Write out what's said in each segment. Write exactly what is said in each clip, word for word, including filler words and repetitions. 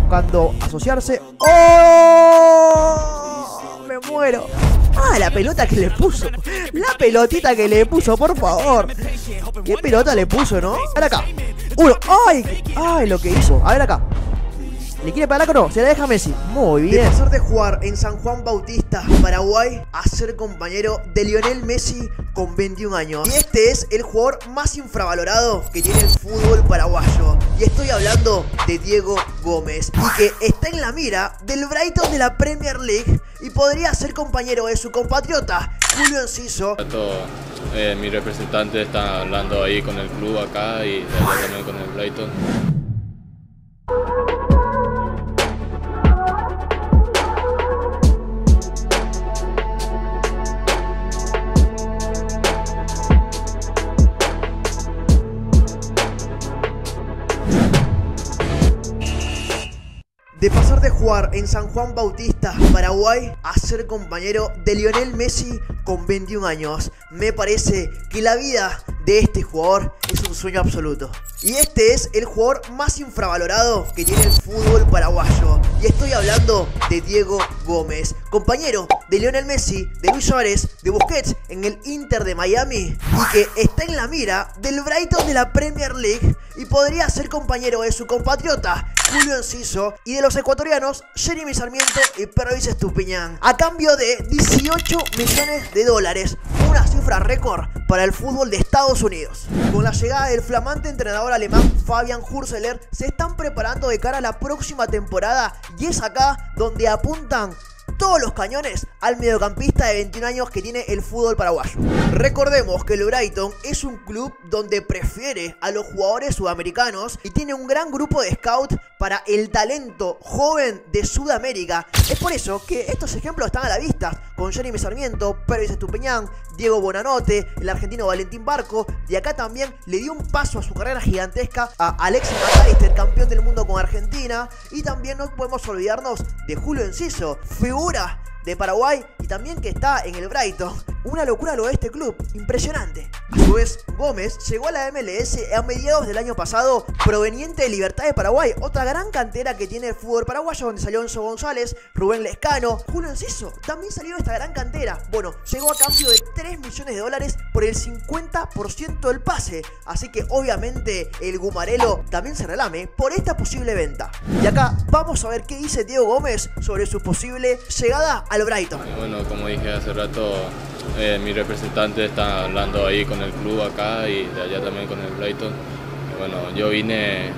buscando asociarse. ¡Oh! Me muero. Ah, la pelota que le puso. La pelotita que le puso, por favor. ¿Qué pelota le puso, no? A ver acá. Uno. ¡Ay! ¡Ay, lo que hizo! A ver acá. ¿Le quiere parar o no? Se la deja Messi. Muy bien. De pasar de jugar en San Juan Bautista, Paraguay, a ser compañero de Lionel Messi con veintiún años. Y este es el jugador más infravalorado que tiene el fútbol paraguayo. Y estoy hablando de Diego Gómez. Y que está en la mira del Brighton de la Premier League. Y podría ser compañero de su compatriota Julio Enciso. Eh, mi representante está hablando ahí con el club acá y de allá también con el Brighton. De pasar de jugar en San Juan Bautista, Paraguay, a ser compañero de Lionel Messi con veintiún años. Me parece que la vida de este jugador es un sueño absoluto. Y este es el jugador más infravalorado que tiene el fútbol paraguayo. Y estoy hablando de Diego Gómez, compañero de Lionel Messi, de Luis Suárez, de Busquets en el Inter de Miami. Y que está en la mira del Brighton de la Premier League. Y podría ser compañero de su compatriota Julio Enciso y de los ecuatorianos Jeremy Sarmiento y Pervis Estupiñán, a cambio de dieciocho millones de dólares, una cifra récord para el fútbol de Estados Unidos. Con la llegada del flamante entrenador alemán Fabian Hürzeler, se están preparando de cara a la próxima temporada y es acá donde apuntan todos los cañones al mediocampista de veintiún años que tiene el fútbol paraguayo. Recordemos que el Brighton es un club donde prefiere a los jugadores sudamericanos y tiene un gran grupo de scout para el talento joven de Sudamérica. Es por eso que estos ejemplos están a la vista, con Jeremy Sarmiento, Pervis Estupiñán, Diego Bonanote, el argentino Valentín Barco, y acá también le dio un paso a su carrera gigantesca a Alexis McAllister, campeón del mundo con Argentina, y también no podemos olvidarnos de Julio Enciso, figura de Paraguay y también que está en el Brighton. Una locura lo de este club, impresionante. A su vez, Gómez llegó a la M L S a mediados del año pasado, proveniente de Libertad de Paraguay, otra gran cantera que tiene el fútbol paraguayo, donde salió Enzo González, Rubén Lescano, Julio Enciso, también salió de esta gran cantera. Bueno, llegó a cambio de tres millones de dólares por el cincuenta por ciento del pase, así que obviamente el Gumarelo también se relame por esta posible venta. Y acá vamos a ver qué dice Diego Gómez sobre su posible llegada al Brighton. Bueno, como dije hace rato, eh, mi representante está hablando ahí con el club acá y de allá también con el Brighton. Y bueno, yo vine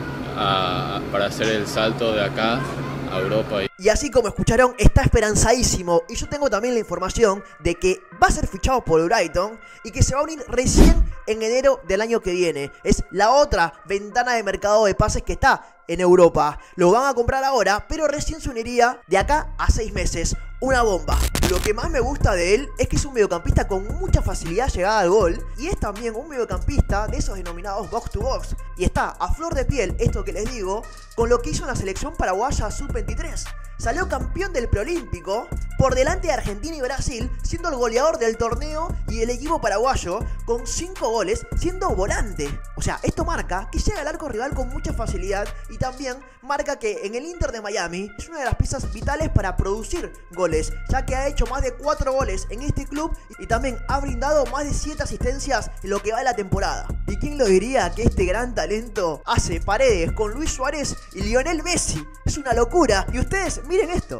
a, para hacer el salto de acá a Europa. Y así como escucharon, está esperanzadísimo. Y yo tengo también la información de que va a ser fichado por el Brighton y que se va a unir recién en enero del año que viene. Es la otra ventana de mercado de pases que está en Europa. Lo van a comprar ahora, pero recién se uniría de acá a seis meses. Una bomba. Lo que más me gusta de él es que es un mediocampista con mucha facilidad llegada al gol. Y es también un mediocampista de esos denominados box to box. Y está a flor de piel, esto que les digo, con lo que hizo en la selección paraguaya sub veintitrés. Salió campeón del preolímpico por delante de Argentina y Brasil, siendo el goleador del torneo y el equipo paraguayo con cinco goles, siendo volante. O sea, esto marca que llega al arco rival con mucha facilidad y también marca que en el Inter de Miami es una de las piezas vitales para producir goles, ya que ha hecho más de cuatro goles en este club y también ha brindado más de siete asistencias en lo que va de la temporada. ¿Y quién lo diría que este gran talento hace paredes con Luis Suárez y Lionel Messi? Es una locura. Y ustedes, miren esto.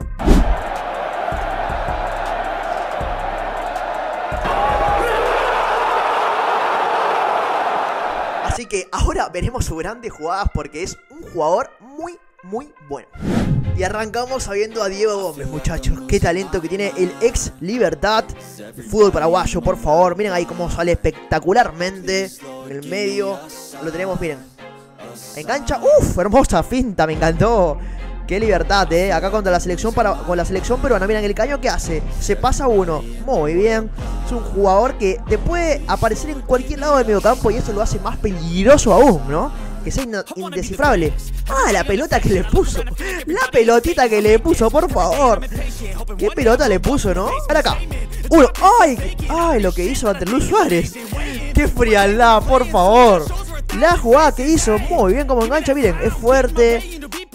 Así que ahora veremos sus grandes jugadas porque es un jugador muy, muy bueno. Y arrancamos sabiendo a Diego Gómez, muchachos. Qué talento que tiene el ex Libertad. El fútbol paraguayo, por favor. Miren ahí cómo sale espectacularmente en el medio. Lo tenemos, miren. Engancha. Uf, hermosa finta, me encantó. Qué Libertad, eh. Acá contra la selección para, con la selección peruana. Miren el caño que hace. Se pasa uno. Muy bien. Es un jugador que te puede aparecer en cualquier lado del mediocampo y eso lo hace más peligroso aún, ¿no? Que sea indescifrable. Ah, la pelota que le puso. La pelotita que le puso, por favor. Qué pelota le puso, ¿no? Para acá. Uno. ¡Ay! ¡Ay! Lo que hizo ante Luis Suárez. ¡Qué frialdad, por favor! La jugada que hizo. Muy bien como engancha. Miren, es fuerte.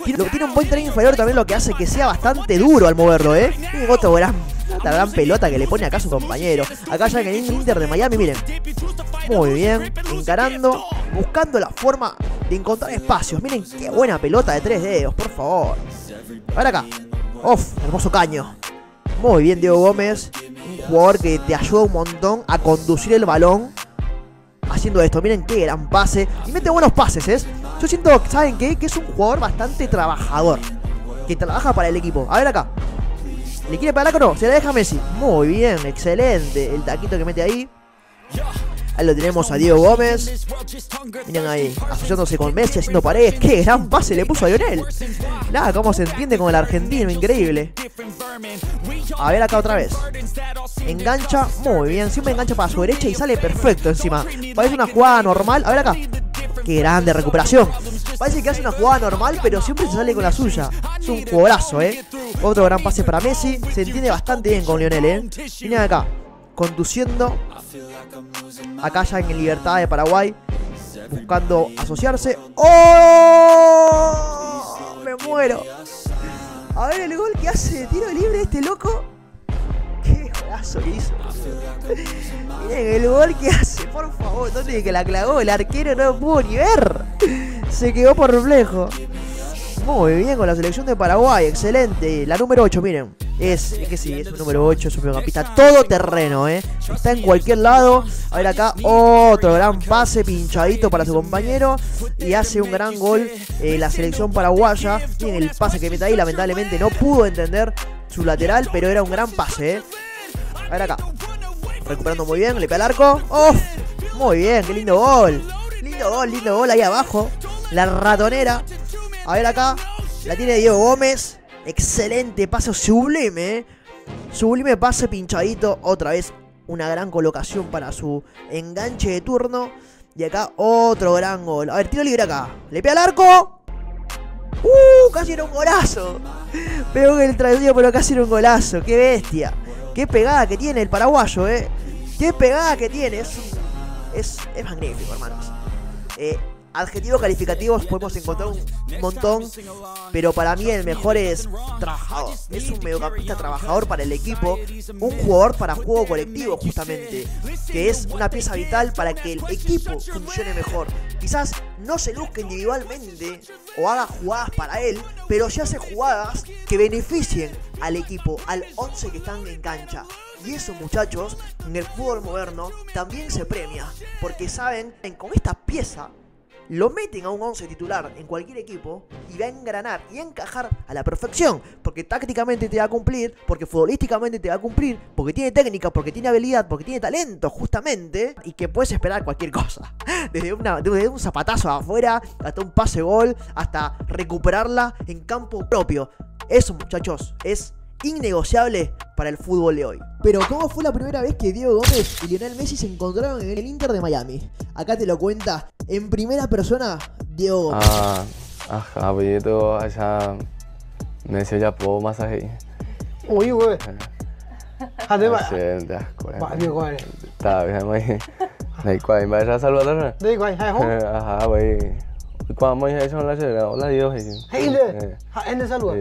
Lo que tiene un buen tren inferior también lo que hace que sea bastante duro al moverlo, ¿eh? Y otro gran, otra gran pelota que le pone acá a su compañero. Acá ya en el Inter de Miami, miren. Muy bien, encarando, buscando la forma de encontrar espacios. Miren qué buena pelota de tres dedos, por favor. A ver acá. Uf, hermoso caño. Muy bien, Diego Gómez. Un jugador que te ayuda un montón a conducir el balón haciendo esto. Miren qué gran pase. Y mete buenos pases, ¿eh? Yo siento, ¿saben qué? Que es un jugador bastante trabajador, que trabaja para el equipo. A ver acá. ¿Le quiere pegar o no? Se la deja Messi. Muy bien, excelente. El taquito que mete ahí. Ahí lo tenemos a Diego Gómez. Miren ahí, asociándose con Messi, haciendo paredes. ¡Qué gran pase le puso a Lionel! Nada, cómo se entiende con el argentino, increíble. A ver acá otra vez. Engancha, muy bien. Siempre engancha para su derecha y sale perfecto encima. Parece una jugada normal. A ver acá. ¡Qué grande recuperación! Parece que hace una jugada normal, pero siempre se sale con la suya. Es un jugadorazo, ¿eh? Otro gran pase para Messi. Se entiende bastante bien con Lionel, ¿eh? Miren acá. Conduciendo. Acá ya en Libertad de Paraguay. Buscando asociarse. ¡Oh! Me muero. A ver el gol que hace de tiro libre este loco. ¡Qué golazo que hizo! Miren el gol que hace, por favor. ¿Dónde que la clavó? El arquero no pudo ni ver. Se quedó por reflejo. Muy bien con la selección de Paraguay, excelente. La número ocho, miren. Es, es que sí, es un número ocho, es un mediocampista todo terreno, eh. Está en cualquier lado. A ver acá, otro gran pase pinchadito para su compañero. Y hace un gran gol eh, la selección paraguaya. Tiene el pase que mete ahí, lamentablemente no pudo entender su lateral, pero era un gran pase, eh. A ver acá. Recuperando muy bien, le pega al arco. ¡Oh! Muy bien, qué lindo gol. Lindo gol, lindo gol ahí abajo. La ratonera. A ver acá. La tiene Diego Gómez. Excelente pase, sublime, ¿eh? Sublime pase pinchadito. Otra vez una gran colocación para su enganche de turno. Y acá otro gran gol. A ver, tiro libre acá. Le pega al arco. ¡Uh! Casi era un golazo. Pegó en el travesaño, pero casi era un golazo. ¡Qué bestia! ¡Qué pegada que tiene el paraguayo, eh! ¡Qué pegada que tiene! Es, es, es magnífico, hermanos. Eh... Adjetivos calificativos podemos encontrar un montón, pero para mí el mejor es trabajador. Es un mediocampista trabajador para el equipo, un jugador para juego colectivo justamente, que es una pieza vital para que el equipo funcione mejor. Quizás no se luzca individualmente o haga jugadas para él, pero sí hace jugadas que beneficien al equipo, al once que están en cancha. Y eso, muchachos, en el fútbol moderno también se premia, porque saben, con esta pieza lo meten a un once titular en cualquier equipo y va a engranar y a encajar a la perfección, porque tácticamente te va a cumplir, porque futbolísticamente te va a cumplir, porque tiene técnica, porque tiene habilidad, porque tiene talento justamente, y que puedes esperar cualquier cosa, desde, una, desde un zapatazo afuera hasta un pase gol, hasta recuperarla en campo propio. Eso, muchachos, es innegociable para el fútbol de hoy. Pero ¿cómo fue la primera vez que Diego Gómez y Lionel Messi se encontraron en el Inter de Miami? Acá te lo cuenta en primera persona Diego Gómez. À, à, bởi vì tôi 아시아 Messi 잡고 마사히. Ôi ôi. À thế bạn. Bạn đi quay này. Tại vì mày này quay mà ra saludar rồi. Đây quay hay không? À bởi qua mày hay xong là sẽ là là yêu hay. Hay đấy. À em đi saludar.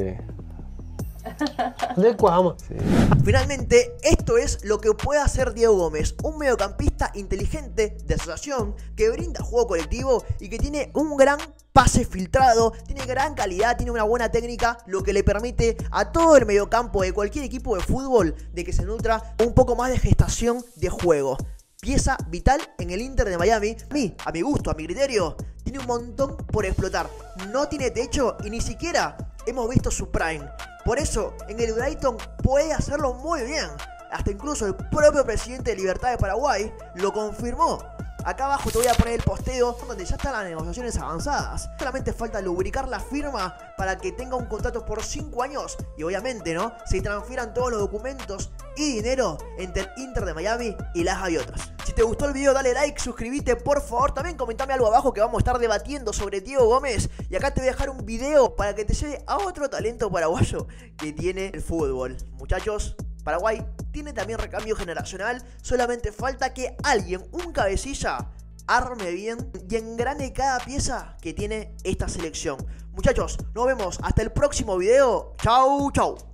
De Cuama. Sí. Finalmente, esto es lo que puede hacer Diego Gómez, un mediocampista inteligente de asociación que brinda juego colectivo y que tiene un gran pase filtrado, tiene gran calidad, tiene una buena técnica, lo que le permite a todo el mediocampo de cualquier equipo de fútbol de que se nutra un poco más de gestación de juego. Pieza vital en el Inter de Miami. A mí, a mi gusto, a mi criterio, tiene un montón por explotar. No tiene techo y ni siquiera hemos visto su prime. Por eso, en el Brighton puede hacerlo muy bien. Hasta incluso el propio presidente de Libertad de Paraguay lo confirmó. Acá abajo te voy a poner el posteo donde ya están las negociaciones avanzadas. Solamente falta lubricar la firma para que tenga un contrato por cinco años y obviamente, ¿no?, se transfieran todos los documentos y dinero entre el Inter de Miami y las Gaviotas. Si te gustó el video, dale like, suscríbete por favor. También comentame algo abajo que vamos a estar debatiendo sobre Diego Gómez. Y acá te voy a dejar un video para que te lleve a otro talento paraguayo que tiene el fútbol. Muchachos, Paraguay tiene también recambio generacional. Solamente falta que alguien, un cabecilla, arme bien y engrane cada pieza que tiene esta selección. Muchachos, nos vemos hasta el próximo video. Chau, chau.